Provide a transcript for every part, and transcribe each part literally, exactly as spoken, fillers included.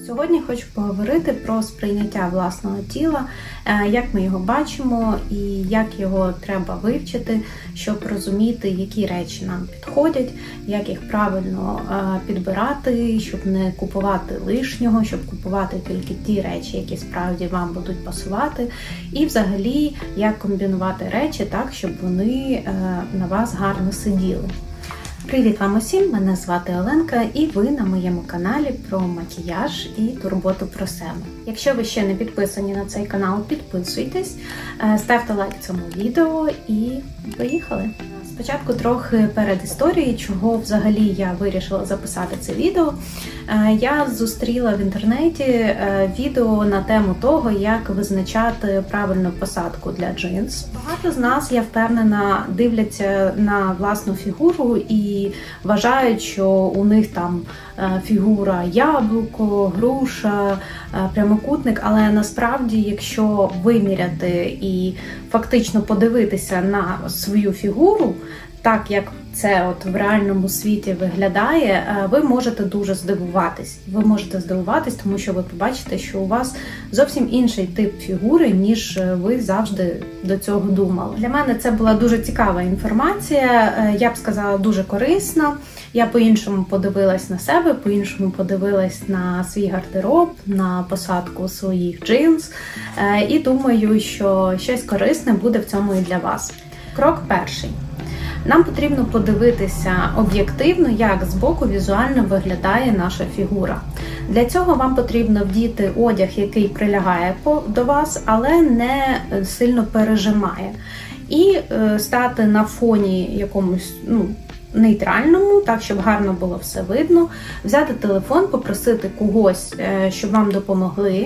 Сьогодні хочу поговорити про сприйняття власного тіла, як ми його бачимо і як його треба вивчити, щоб розуміти, які речі нам підходять, як їх правильно підбирати, щоб не купувати лишнього, щоб купувати тільки ті речі, які справді вам будуть пасувати, і взагалі, як комбінувати речі так, щоб вони на вас гарно сиділи. Привіт вам усім! Мене звати Оленка і ви на моєму каналі про макіяж і турботу про себе. Якщо ви ще не підписані на цей канал, підписуйтесь, ставте лайк цьому відео і поїхали! Спочатку трохи перед історією, чого взагалі я вирішила записати це відео. Я зустріла в інтернеті відео на тему того, як визначати правильну посадку для джинс. Багато з нас, я впевнена, дивляться на власну фігуру і вважають, що у них там фігура яблуко, груша, прямокутник, але насправді, якщо виміряти і фактично подивитися на свою фігуру, так як це от в реальному світі виглядає, ви можете дуже здивуватись. Ви можете здивуватись, тому що ви побачите, що у вас зовсім інший тип фігури, ніж ви завжди до цього думали. Для мене це була дуже цікава інформація, я б сказала, дуже корисна. Я по-іншому подивилась на себе, по-іншому подивилась на свій гардероб, на посадку своїх джинс. І думаю, що щось корисне буде в цьому і для вас. Крок перший. Нам потрібно подивитися об'єктивно, як збоку візуально виглядає наша фігура. Для цього вам потрібно вдіти одяг, який прилягає до вас, але не сильно пережимає. І стати на фоні якомусь, ну, нейтральному, так, щоб гарно було все видно, взяти телефон, попросити когось, щоб вам допомогли,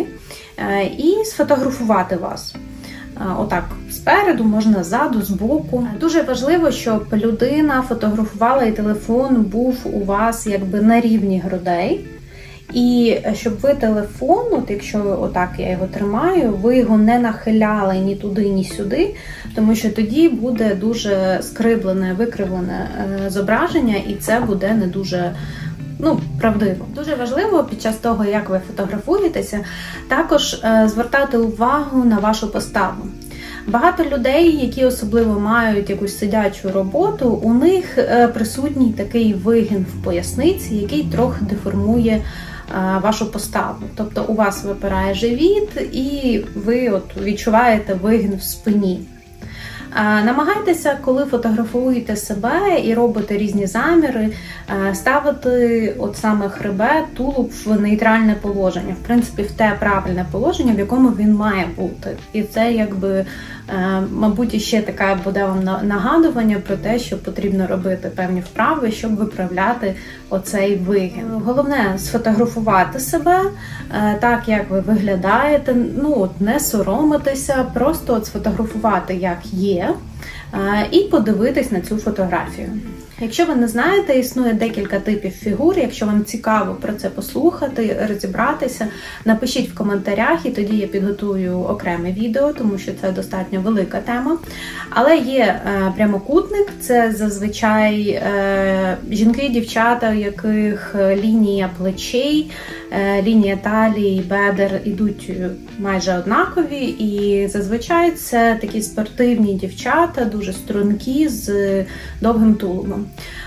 і сфотографувати вас. Отак, спереду, можна ззаду, збоку. Дуже важливо, щоб людина фотографувала і телефон був у вас якби на рівні грудей. І щоб ви телефон, от якщо отак я його тримаю, ви його не нахиляли ні туди, ні сюди, тому що тоді буде дуже скриблене, викривлене зображення, і це буде не дуже, ну, правдиво. Дуже важливо під час того, як ви фотографуєтеся, також е, звертати увагу на вашу поставу. Багато людей, які особливо мають якусь сидячу роботу, у них е, присутній такий вигін в поясниці, який трохи деформує е, вашу поставу. Тобто у вас випирає живіт і ви от відчуваєте вигін в спині. Намагайтеся, коли фотографуєте себе і робите різні заміри, ставити от саме хребет, тулуб в нейтральне положення. В принципі, в те правильне положення, в якому він має бути. І це, якби, мабуть, ще таке буде вам нагадування про те, що потрібно робити певні вправи, щоб виправляти оцей вигін. Головне – сфотографувати себе так, як ви виглядаєте, ну, от, не соромитися, просто от сфотографувати, як є, і подивитись на цю фотографію. Якщо ви не знаєте, існує декілька типів фігур, якщо вам цікаво про це послухати, розібратися, напишіть в коментарях, і тоді я підготую окреме відео, тому що це достатньо велика тема. Але є е, прямокутник, це зазвичай е, жінки і дівчата, у яких лінія плечей, е, лінія талії, бедер ідуть майже однакові, і зазвичай це такі спортивні дівчата, дуже стрункі, з довгим тулубом.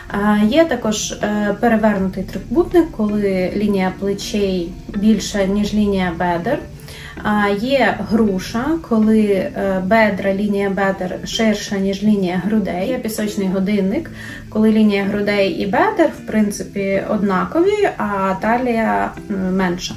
Є також перевернутий трикутник, коли лінія плечей більша, ніж лінія бедер. Є груша, коли бедра, лінія бедер ширша, ніж лінія грудей. Є пісочний годинник, коли лінія грудей і бедер, в принципі, однакові, а талія менша.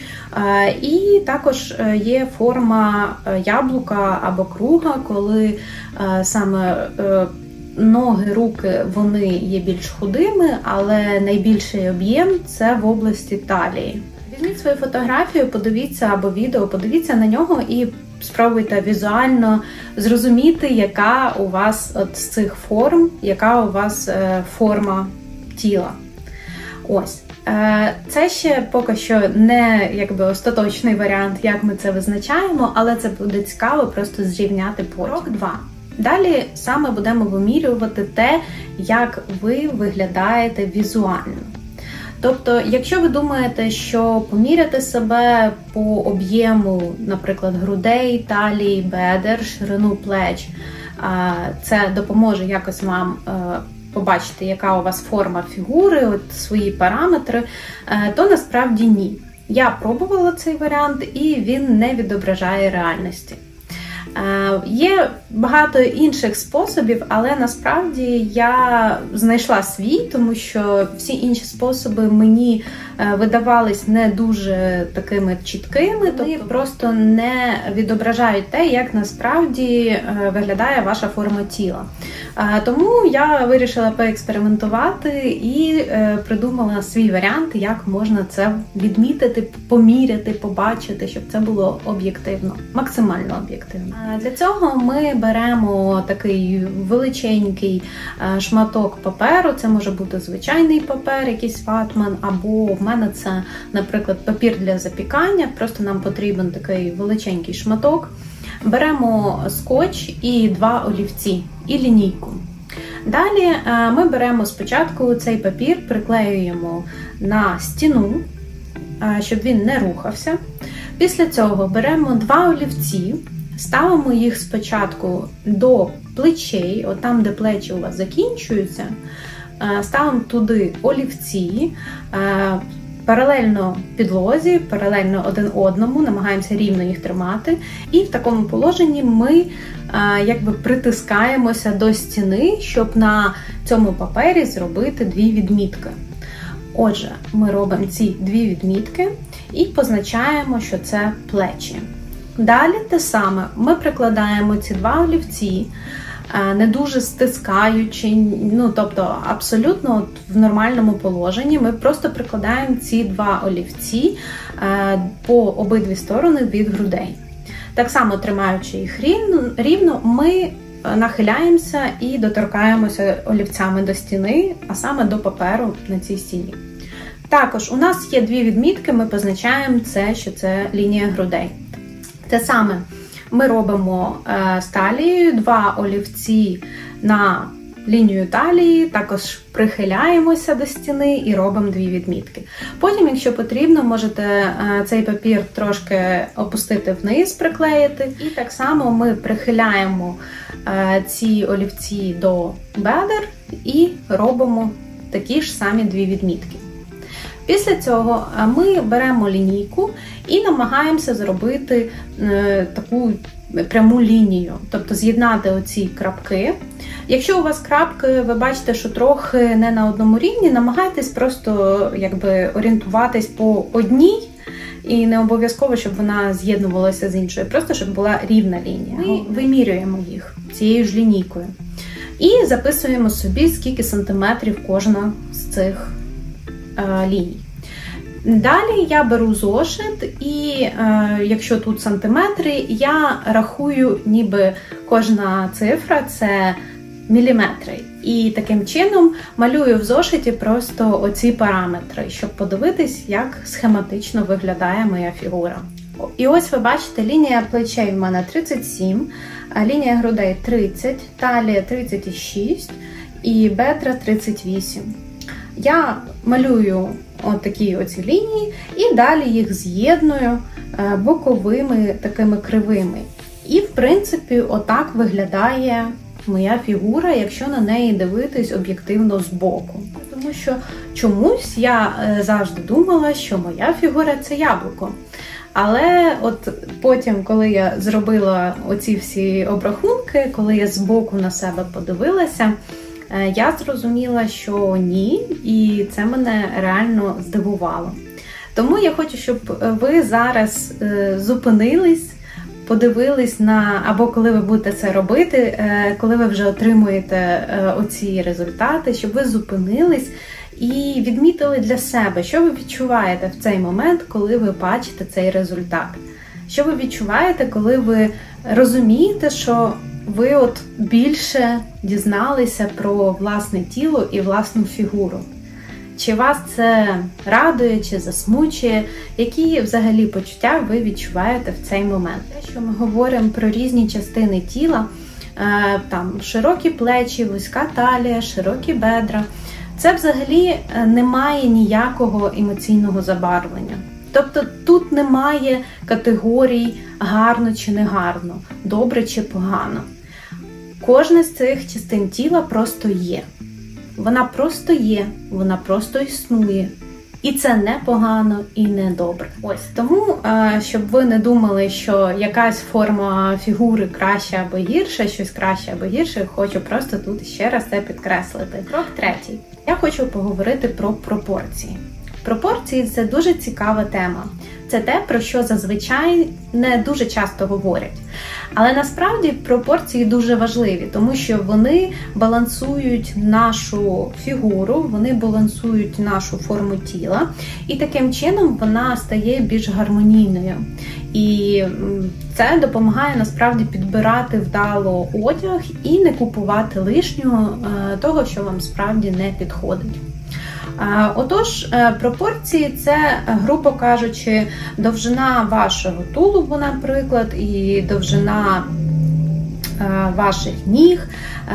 І також є форма яблука або круга, коли саме ноги, руки, вони є більш худими, але найбільший об'єм – це в області талії. Візьміть свою фотографію, подивіться або відео, подивіться на нього і спробуйте візуально зрозуміти, яка у вас от з цих форм, яка у вас форма тіла. Ось. Це ще поки що не якби остаточний варіант, як ми це визначаємо, але це буде цікаво просто зрівняти потім. Крок два. Далі саме будемо вимірювати те, як ви виглядаєте візуально. Тобто, якщо ви думаєте, що поміряти себе по об'єму, наприклад, грудей, талії, бедер, ширину плеч, це допоможе якось вам побачити, яка у вас форма фігури, от свої параметри, то насправді ні. Я пробувала цей варіант, і він не відображає реальності. Є багато інших способів, але насправді я знайшла свій, тому що всі інші способи мені видавались не дуже такими чіткими, тобто просто не відображають те, як насправді виглядає ваша форма тіла. Тому я вирішила поекспериментувати і придумала свій варіант, як можна це відмітити, поміряти, побачити, щоб це було об'єктивно, максимально об'єктивно. Для цього ми беремо такий величенький шматок паперу, це може бути звичайний папер, якийсь ватман, або в мене це, наприклад, папір для запікання, просто нам потрібен такий величенький шматок. Беремо скотч і два олівці, і лінійку. Далі ми беремо спочатку цей папір, приклеюємо на стіну, щоб він не рухався. Після цього беремо два олівці, ставимо їх спочатку до плечей, от там, де плечі у вас закінчуються, ставимо туди олівці, паралельно підлозі, паралельно один одному, намагаємося рівно їх тримати. І в такому положенні ми якби притискаємося до стіни, щоб на цьому папері зробити дві відмітки. Отже, ми робимо ці дві відмітки і позначаємо, що це плечі. Далі те саме, ми прикладаємо ці два олівці, не дуже стискаючи, ну, тобто абсолютно от в нормальному положенні. Ми просто прикладаємо ці два олівці по обидві сторони від грудей. Так само, тримаючи їх рівно, рівно ми нахиляємося і доторкаємося олівцями до стіни, а саме до паперу на цій стіні. Також у нас є дві відмітки, ми позначаємо це, що це лінія грудей. Те саме ми робимо з талією, два олівці на лінію талії, також прихиляємося до стіни і робимо дві відмітки. Потім, якщо потрібно, можете цей папір трошки опустити вниз, приклеїти. І так само ми прихиляємо ці олівці до бедер і робимо такі ж самі дві відмітки. Після цього ми беремо лінійку і намагаємося зробити е, таку пряму лінію, тобто з'єднати оці крапки. Якщо у вас крапки, ви бачите, що трохи не на одному рівні, намагайтесь просто якби орієнтуватись по одній, і не обов'язково, щоб вона з'єднувалася з іншою, просто щоб була рівна лінія. Ми вимірюємо їх цією ж лінійкою і записуємо собі, скільки сантиметрів кожна з цих е, ліній. Далі я беру зошит і, е, якщо тут сантиметри, я рахую, ніби кожна цифра – це міліметри. І таким чином малюю в зошиті просто оці параметри, щоб подивитись, як схематично виглядає моя фігура. І ось ви бачите, лінія плечей в мене тридцять сім, лінія грудей тридцять, талія тридцять шість і бедра тридцять вісім. Я малюю отакі оці лінії і далі їх з'єдную боковими такими кривими. І, в принципі, отак виглядає моя фігура, якщо на неї дивитись об'єктивно збоку. Тому що чомусь я завжди думала, що моя фігура – це яблуко. Але от потім, коли я зробила оці всі обрахунки, коли я збоку на себе подивилася, я зрозуміла, що ні, і це мене реально здивувало. Тому я хочу, щоб ви зараз зупинились, подивились на, або коли ви будете це робити, коли ви вже отримуєте оці результати, щоб ви зупинились і відмітили для себе, що ви відчуваєте в цей момент, коли ви бачите цей результат. Що ви відчуваєте, коли ви розумієте, що ви от більше дізналися про власне тіло і власну фігуру. Чи вас це радує, чи засмучує? Які взагалі почуття ви відчуваєте в цей момент? Те, що ми говоримо про різні частини тіла, там широкі плечі, вузька талія, широкі бедра, це взагалі не має ніякого емоційного забарвлення. Тобто тут немає категорій гарно чи не гарно, добре чи погано. Кожна з цих частин тіла просто є. Вона просто є, вона просто існує. І це не погано і не добре. Ось тому, щоб ви не думали, що якась форма фігури краща або гірша, щось краще або гірше, хочу просто тут ще раз це підкреслити. Крок третій. Я хочу поговорити про пропорції. Пропорції – це дуже цікава тема. Це те, про що зазвичай не дуже часто говорять. Але насправді пропорції дуже важливі, тому що вони балансують нашу фігуру, вони балансують нашу форму тіла, і таким чином вона стає більш гармонійною. І це допомагає насправді підбирати вдало одяг і не купувати лишнього, того, що вам справді не підходить. Отож, пропорції – це, грубо кажучи, довжина вашого тулубу, наприклад, і довжина ваших ніг,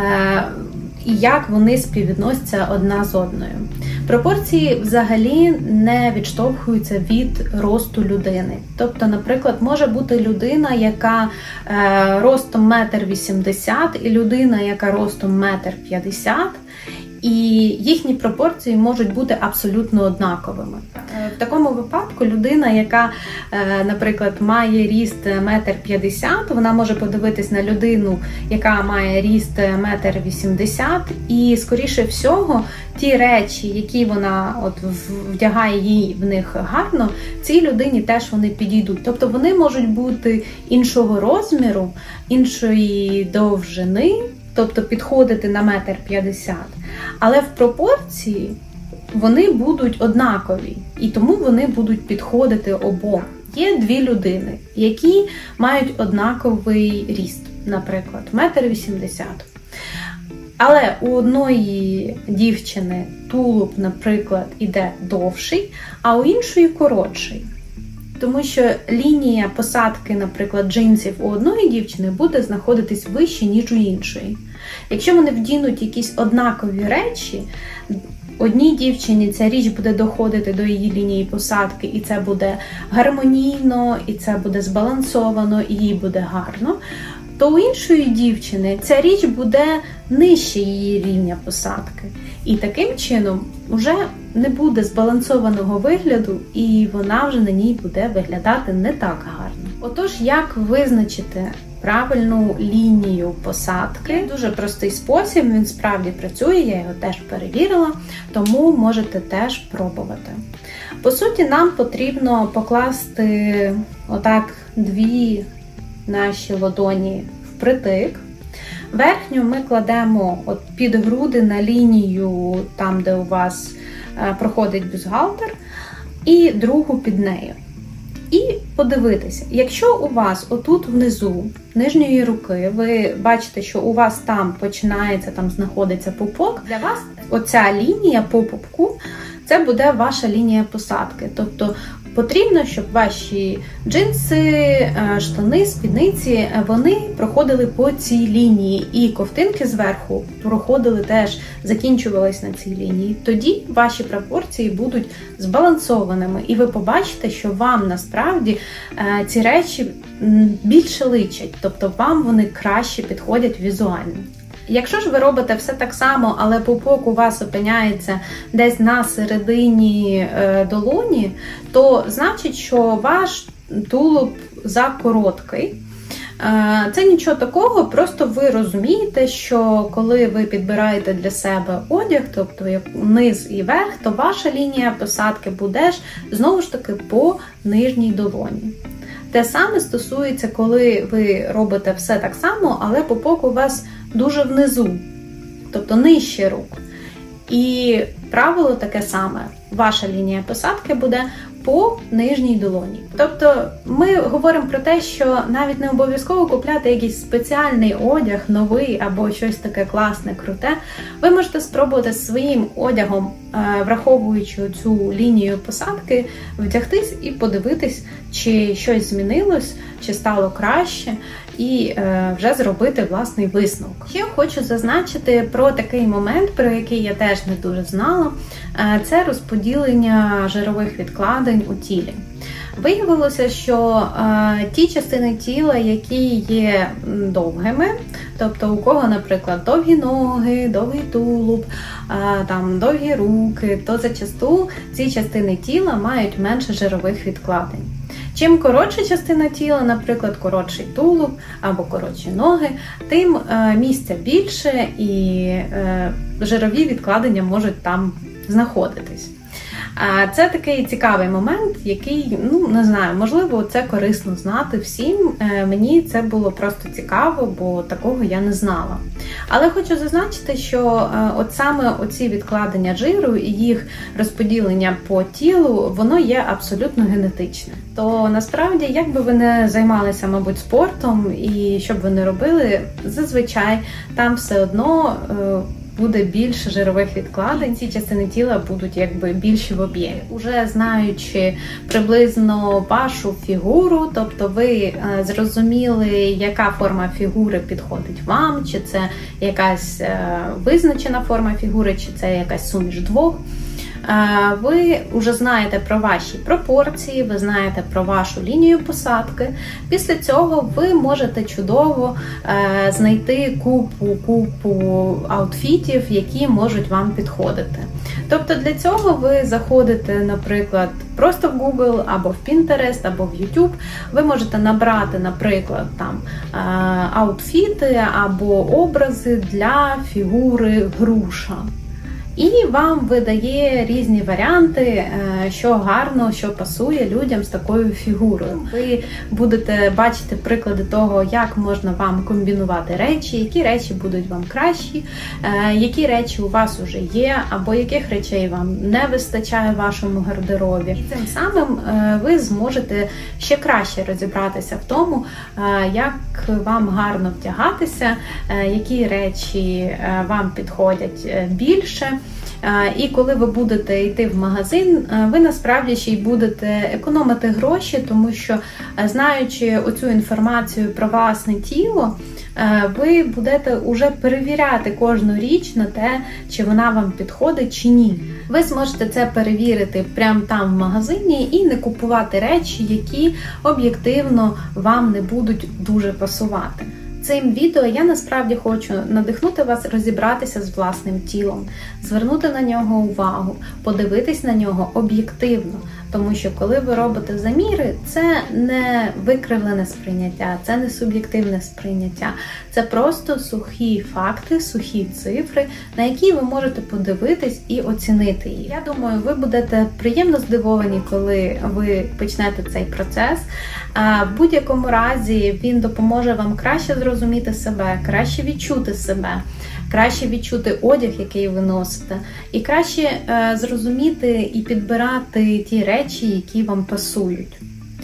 і як вони співвідносяться одна з одною. Пропорції взагалі не відштовхуються від росту людини. Тобто, наприклад, може бути людина, яка ростом метр вісімдесят, і людина, яка ростом метр п'ятдесят, і їхні пропорції можуть бути абсолютно однаковими. В такому випадку людина, яка, наприклад, має ріст метр п'ятдесят, вона може подивитись на людину, яка має ріст метр вісімдесят, і, скоріше всього, ті речі, які вона от вдягає їй в них гарно, цій людині теж вони підійдуть. Тобто вони можуть бути іншого розміру, іншої довжини, тобто підходити на метр п'ятдесят, але в пропорції вони будуть однакові, і тому вони будуть підходити обом. Є дві людини, які мають однаковий ріст, наприклад, метр вісімдесят. Але у одної дівчини тулуб, наприклад, іде довший, а у іншої коротший. Тому що лінія посадки, наприклад, джинсів у одної дівчини буде знаходитись вище, ніж у іншої. Якщо вони вдінуть якісь однакові речі, одній дівчині ця річ буде доходити до її лінії посадки, і це буде гармонійно, і це буде збалансовано, і їй буде гарно, то у іншої дівчини ця річ буде нижче її рівня посадки. І таким чином вже не буде збалансованого вигляду, і вона вже на ній буде виглядати не так гарно. Отож, як визначити правильну лінію посадки? Дуже простий спосіб, він справді працює, я його теж перевірила, тому можете теж пробувати. По суті, нам потрібно покласти отак дві наші ладоні впритик. Верхню ми кладемо от під груди на лінію, там де у вас проходить бюстгальтер, і другу під нею. І подивитися, якщо у вас отут внизу нижньої руки, ви бачите, що у вас там починається, там знаходиться пупок, для вас оця лінія по пупку, це буде ваша лінія посадки. Тобто потрібно, щоб ваші джинси, штани, спідниці, вони проходили по цій лінії. І ковтинки зверху проходили теж, закінчувались на цій лінії. Тоді ваші пропорції будуть збалансованими. І ви побачите, що вам насправді ці речі більше личать. Тобто вам вони краще підходять візуально. Якщо ж ви робите все так само, але пупок у вас опиняється десь на середині долоні, то значить, що ваш тулуб закороткий. Це нічого такого, просто ви розумієте, що коли ви підбираєте для себе одяг, тобто як низ і верх, то ваша лінія посадки буде ж, знову ж таки, по нижній долоні. Те саме стосується, коли ви робите все так само, але пупок у вас дуже внизу, тобто нижче рук. І правило таке саме. Ваша лінія посадки буде по нижній долоні. Тобто ми говоримо про те, що навіть не обов'язково купляти якийсь спеціальний одяг, новий або щось таке класне, круте. Ви можете спробувати своїм одягом, враховуючи цю лінію посадки, вдягтись і подивитись, чи щось змінилось, чи стало краще, і е, вже зробити власний висновок. Ще хочу зазначити про такий момент, про який я теж не дуже знала, е, це розподілення жирових відкладень у тілі. Виявилося, що е, ті частини тіла, які є довгими, тобто у кого, наприклад, довгі ноги, довгий тулуб, е, там, довгі руки, то зачасту ці частини тіла мають менше жирових відкладень. Чим коротша частина тіла, наприклад, коротший тулуб або коротші ноги, тим е, місця більше і е, жирові відкладення можуть там знаходитись. Це такий цікавий момент, який, ну, не знаю, можливо, це корисно знати всім. Мені це було просто цікаво, бо такого я не знала. Але хочу зазначити, що от саме оці відкладення жиру і їх розподілення по тілу, воно є абсолютно генетичне. То насправді, як би ви не займалися, мабуть, спортом і що б ви не робили, зазвичай там все одно буде більше жирових відкладень, ці частини тіла будуть якби більші в об'ємі. Уже знаючи приблизно вашу фігуру, тобто ви зрозуміли, яка форма фігури підходить вам, чи це якась визначена форма фігури, чи це якась суміш двох. Ви вже знаєте про ваші пропорції, ви знаєте про вашу лінію посадки. Після цього ви можете чудово знайти купу, купу аутфітів, які можуть вам підходити. Тобто для цього ви заходите, наприклад, просто в Google, або в Pinterest, або в YouTube. Ви можете набрати, наприклад, там аутфіти або образи для фігури груша. І вам видає різні варіанти, що гарно, що пасує людям з такою фігурою. Ви будете бачити приклади того, як можна вам комбінувати речі, які речі будуть вам кращі, які речі у вас вже є, або яких речей вам не вистачає в вашому гардеробі. І цим самим ви зможете ще краще розібратися в тому, як вам гарно вдягатися, які речі вам підходять більше. І коли ви будете йти в магазин, ви насправді ще й будете економити гроші, тому що, знаючи оцю інформацію про власне тіло, ви будете вже перевіряти кожну річ на те, чи вона вам підходить, чи ні. Ви зможете це перевірити прямо там в магазині і не купувати речі, які об'єктивно вам не будуть дуже пасувати. Цим відео я насправді хочу надихнути вас розібратися з власним тілом, звернути на нього увагу, подивитись на нього об'єктивно. Тому що коли ви робите заміри, це не викривлене сприйняття, це не суб'єктивне сприйняття. Це просто сухі факти, сухі цифри, на які ви можете подивитись і оцінити їх. Я думаю, ви будете приємно здивовані, коли ви почнете цей процес. В будь-якому разі він допоможе вам краще зрозуміти себе, краще відчути себе, краще відчути одяг, який ви носите, і краще е, зрозуміти і підбирати ті речі, які вам пасують.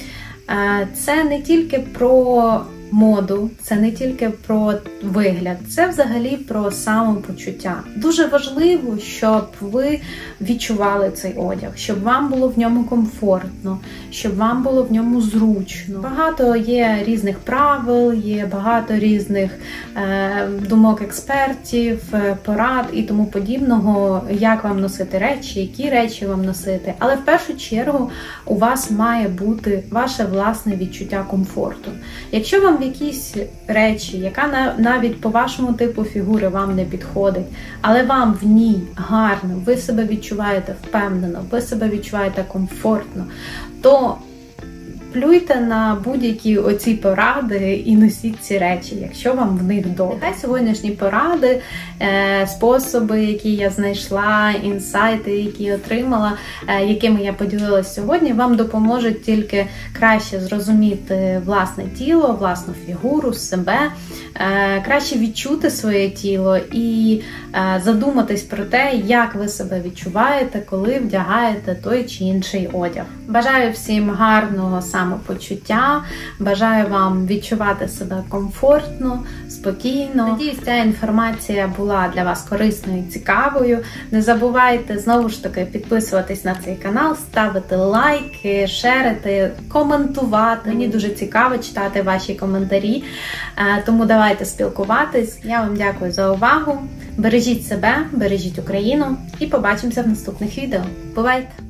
Е, це не тільки про моду, це не тільки про вигляд, це взагалі про самопочуття. Дуже важливо, щоб ви відчували цей одяг, щоб вам було в ньому комфортно, щоб вам було в ньому зручно. Багато є різних правил, є багато різних е, думок експертів, порад і тому подібного, як вам носити речі, які речі вам носити. Але в першу чергу у вас має бути ваше власне відчуття комфорту. Якщо вам якісь речі, яка навіть по вашому типу фігури вам не підходить, але вам в ній гарно, ви себе відчуваєте впевнено, ви себе відчуваєте комфортно, то плюйте на будь-які оці поради і носіть ці речі, якщо вам в них добре. Нехай сьогоднішні поради, способи, які я знайшла, інсайти, які отримала, якими я поділилась сьогодні, вам допоможуть тільки краще зрозуміти власне тіло, власну фігуру, себе, краще відчути своє тіло і задуматись про те, як ви себе відчуваєте, коли вдягаєте той чи інший одяг. Бажаю всім гарного самопочуття, самопочуття. Бажаю вам відчувати себе комфортно, спокійно. Надіюсь, ця інформація була для вас корисною і цікавою. Не забувайте, знову ж таки, підписуватись на цей канал, ставити лайки, шерити, коментувати. Мені дуже цікаво читати ваші коментарі, тому давайте спілкуватись. Я вам дякую за увагу. Бережіть себе, бережіть Україну і побачимося в наступних відео. Бувайте!